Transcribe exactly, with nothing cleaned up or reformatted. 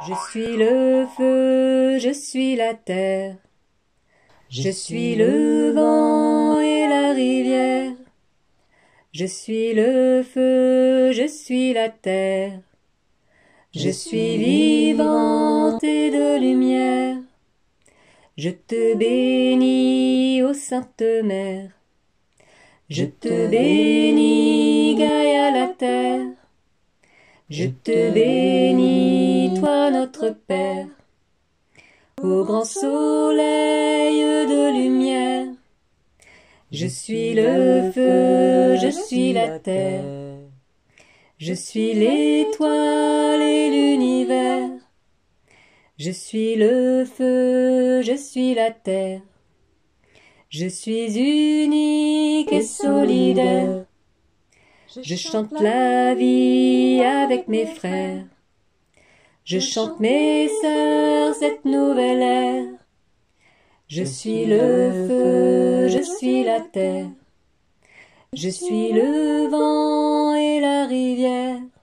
Je suis le feu, je suis la terre. Je suis le vent et la rivière. Je suis le feu, je suis la terre. Je suis vivante et de lumière. Je te bénis, ô Sainte Mère. Je te bénis, Gaïa la terre. Je te bénis, toi notre Père. Ô grand soleil de lumière. Je suis le feu, je suis la terre. Je suis l'étoile et l'univers. Je suis le feu, je suis la terre. Je suis unique et solidaire. Je chante la vie avec mes frères. Je chante mes sœurs cette nouvelle ère. Je suis le feu, je suis la terre. Je suis le vent et la rivière.